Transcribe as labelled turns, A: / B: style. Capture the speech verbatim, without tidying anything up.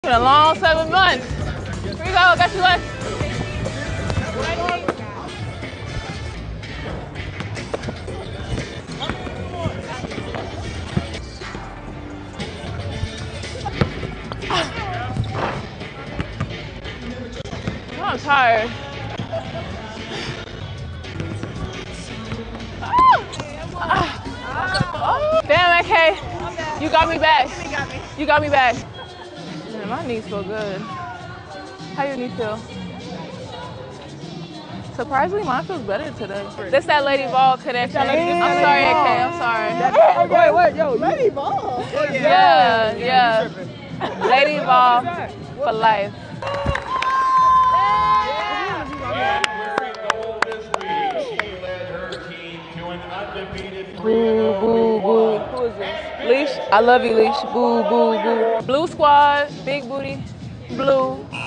A: It's been a long seven months. Here we go, got you lunch. I'm tired. Oh. Damn, okay. You got me back. You got me back. Man, my knees feel good. How your knees feel? Surprisingly, mine feels better today. This that Lady Ball connection. I'm sorry, A K. I'm sorry.
B: Wait, wait, yo, Lady Ball.
A: Yeah, yeah. Lady Ball for life. Boo, boo, boo. Who is this? Leash? I love you, Leash. Boo, boo, boo. Blue squad, big booty, blue.